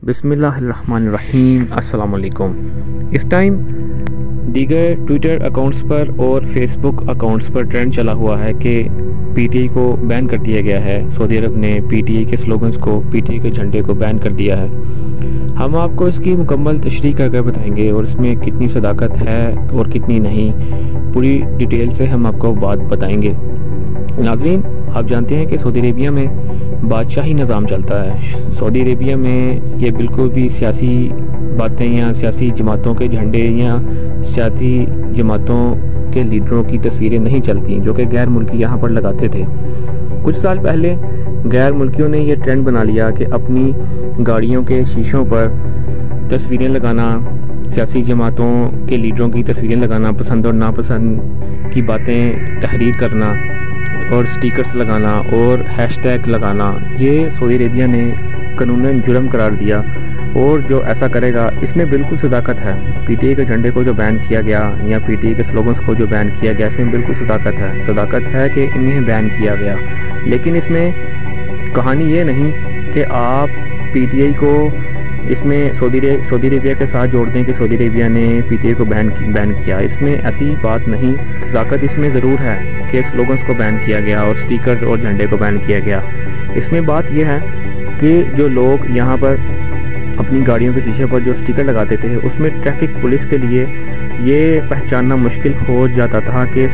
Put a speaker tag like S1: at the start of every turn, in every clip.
S1: بسم اللہ الرحمن الرحیم۔ السلام علیکم۔ اس ٹائم دیگر ٹویٹر اکاؤنٹس پر اور فیس بک اکاؤنٹس پر ٹرینڈ چلا ہوا ہے کہ پی ٹی آئی کو بین کر دیا گیا ہے۔ سعودی عرب نے پی ٹی آئی کے سلوگنز کو، پی ٹی آئی کے جھنڈے کو بین کر دیا ہے۔ ہم آپ کو اس کی مکمل تشریح کر کے بتائیں گے اور اس میں کتنی صداقت ہے اور کتنی نہیں، پوری ڈیٹیل سے ہم آپ کو بات بتائیں گے۔ ناظرین، آپ جانتے ہیں کہ سعودی عربیہ میں بادشاہی نظام چلتا ہے۔ سعودی عربیہ میں یہ بالکل بھی سیاسی باتیں یا سیاسی جماعتوں کے جھنڈے یا سیاسی جماعتوں کے لیڈروں کی تصویریں نہیں چلتی، جو کہ غیر ملکی یہاں پر لگاتے تھے۔ کچھ سال پہلے غیر ملکیوں نے یہ ٹرینڈ بنا لیا کہ اپنی گاڑیوں کے شیشوں پر تصویریں لگانا، سیاسی جماعتوں کے لیڈروں کی تصویریں لگانا، پسند اور ناپسند کی باتیں تحریر کرنا اور سٹیکرز لگانا اور ہیش ٹیگ لگانا، یہ سعودی عربیہ نے قانوناً جرم قرار دیا، اور جو ایسا کرے گا اس میں بالکل صداقت ہے۔ پی ٹی آئی کے جھنڈے کو جو بین کیا گیا یا پی ٹی آئی کے سلوگنز کو جو بین کیا گیا، اس میں بالکل صداقت ہے کہ انہیں بین کیا گیا۔ لیکن اس میں کہانی یہ نہیں کہ آپ پی ٹی آئی کو اس میں سعودی عربیہ کے ساتھ جوڑ دیں کہ سعودی عربیہ نے پی ٹی آئی کو بین کیا۔ اس میں ایسی بات نہیں، صداقت اس میں ضرور ہے کہ سلوگنز کو بین کیا گیا اور سٹیکر اور جھنڈے کو بین کیا گیا۔ اس میں بات یہ ہے کہ جو لوگ یہاں پر اپنی گاڑیوں کے شیشے پر جو سٹیکر لگاتے تھے، اس میں ٹریفک پولیس کے لیے یہ پہچاننا مشکل ہو جاتا تھا کہ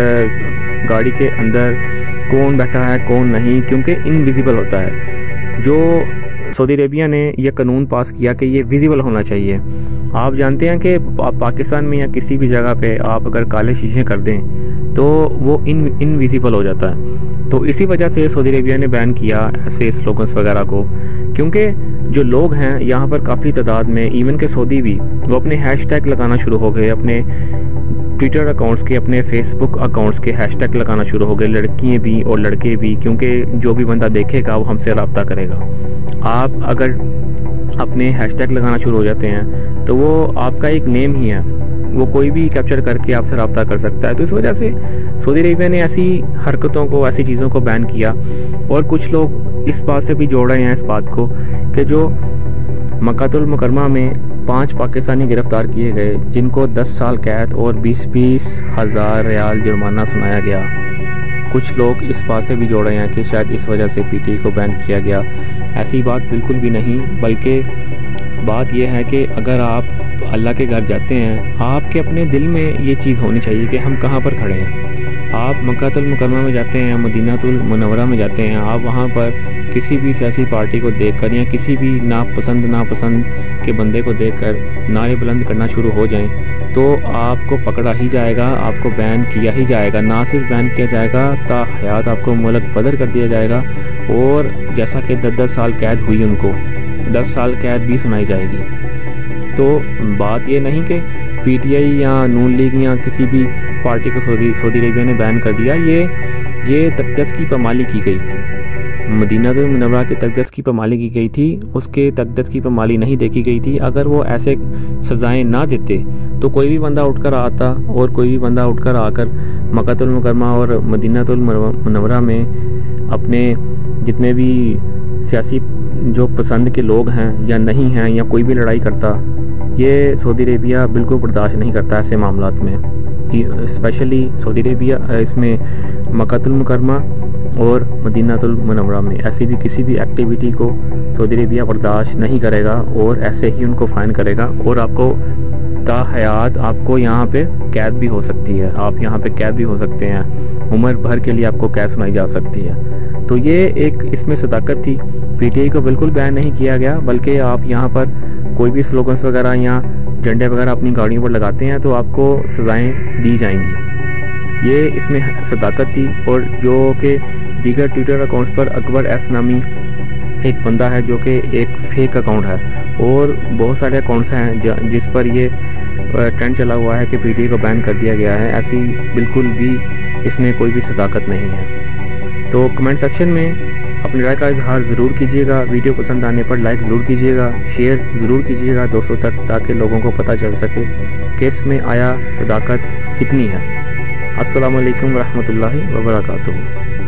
S1: گاڑی کے اندر کون بیٹھا ہے کون نہیں، کیونکہ انویزیبل ہوتا ہے۔ جو سعودی عربیہ نے یہ قانون پاس کیا کہ یہ ویزیبل ہونا چاہیے۔ آپ جانتے ہیں کہ پاکستان میں یا کسی بھی جگہ پہ آپ اگر کالے شیشے کر دیں تو وہ انویزیبل ہو جاتا ہے۔ تو اسی وجہ سے سعودی عربیہ نے بین کیا ایسے سلوگنز وغیرہ کو، کیونکہ جو لوگ ہیں یہاں پر کافی تعداد میں، ایون کہ سعودی بھی، وہ اپنے ہیش ٹیگ لگانا شروع ہو گئے، اپنے ٹویٹر اکاؤنٹس کے، اپنے فیس بک اکاؤنٹس کے ہیش ٹیگ لگانا شروع ہو گئے، لڑکیاں بھی اور لڑکے بھی، کیونکہ جو بھی بندہ دیکھے گا وہ ہم سے رابطہ کرے گا۔ آپ اگر اپنے ہیش ٹیگ لگانا شروع ہو جاتے ہیں تو وہ آپ کا ایک نیم ہی ہے، وہ کوئی بھی کیپچر کر کے آپ سے رابطہ کر سکتا ہے۔ تو اس وجہ سے سعودی عربیہ نے ایسی حرکتوں کو، ایسی چیزوں کو بین کیا، اور کچھ لوگ اس بات سے بھی جوڑ رہے ہیں اس بات کو کہ جو مکہ المکرمہ میں 5 پاکستانی گرفتار کیے گئے، جن کو 10 سال قید اور 20 ہزار ریال جرمانہ سنایا گیا، کچھ لوگ اس بات سے بھی جوڑ رہے ہیں کہ شاید اس وجہ سے پی ٹی آئی کو بین کیا گیا۔ ایسی بات بالکل بھی نہیں، بلکہ بات یہ ہے کہ اگر آپ اللہ کے گھر جاتے ہیں، آپ کے اپنے دل میں یہ چیز ہونی چاہیے کہ ہم کہاں پر کھڑے ہیں۔ آپ مکہ المکرمہ میں جاتے ہیں، مدینہ المنورہ میں جاتے ہیں، آپ وہاں پر کسی بھی سیاسی پارٹی کو دیکھ کر یا کسی بھی ناپسند کے بندے کو دیکھ کر نعرے بلند کرنا شروع ہو جائیں تو آپ کو پکڑا ہی جائے گا، آپ کو بین کیا ہی جائے گا۔ نہ صرف بین کیا جائے گا، تا حیات آپ کو ملک بدر کر دیا جائے گا، اور جیسا کہ 10 سال قید ہوئی، ان کو 10 سال قید بھی سنائی جائے گی۔ تو بات یہ نہیں کہ پی ٹی آئی یا نون لیگ یا کسی بھی پارٹی کو سعودی عربیہ نے بین کر دیا، یہ تقدس کی پامالی کی گئی تھی۔ مدینہ المنورہ کے تقدس کی پامالی کی گئی تھی، اس کے تقدس کی پامالی نہیں دیکھی گئی تھی۔ اگر وہ ایسے سزائیں نہ دیتے تو کوئی بھی بندہ اٹھ کر آتا، اور کوئی بھی بندہ اٹھ کر آ کر مکہ المکرمہ اور مدینہ المنورہ میں اپنے جتنے بھی سیاسی جو پسند کے لوگ ہیں یا نہیں ہیں یا کوئی بھی لڑائی کرتا، یہ سعودی عربیہ بالکل برداشت نہیں کرتا ایسے معاملات میں۔ اسپیشلی سعودی عربیہ اس میں مکہ المکرمہ اور مدینہ المنورہ میں ایسی بھی کسی بھی ایکٹیویٹی کو سعودی عربیہ برداشت نہیں کرے گا، اور ایسے ہی ان کو فائن کرے گا، اور آپ کو تا حیات آپ کو یہاں پہ قید بھی ہو سکتی ہے، آپ یہاں پہ قید بھی ہو سکتے ہیں، عمر بھر کے لیے آپ کو قید سنائی جا سکتی ہے۔ تو یہ ایک اس میں صداقت تھی۔ پی ٹی آئی کو بالکل بین نہیں کیا گیا، بلکہ آپ یہاں پر کوئی بھی سلوگنز وغیرہ یا جھنڈے وغیرہ اپنی گاڑیوں پر لگاتے ہیں تو آپ کو سزائیں دی جائیں گی۔ یہ اس میں صداقت تھی۔ اور جو کہ دیگر ٹویٹر اکاؤنٹس پر اکبر ایس نامی ایک بندہ ہے جو کہ ایک فیک اکاؤنٹ ہے، اور بہت سارے اکاؤنٹس ہیں جس پر یہ ٹرینڈ چلا ہوا ہے کہ پی ٹی آئی کو بین کر دیا گیا ہے۔ ایسی بالکل بھی اس میں کوئی بھی صداقت نہیں ہے۔ تو کمنٹ سیکشن میں اپنی رائے کا اظہار ضرور کیجیے گا، ویڈیو پسند آنے پر لائک ضرور کیجیے گا، شیئر ضرور کیجیے گا دوستوں تک، تاکہ لوگوں کو پتہ چل سکے کہ اس میں آیا صداقت کتنی ہے۔ السلام علیکم ورحمۃ اللہ وبرکاتہ۔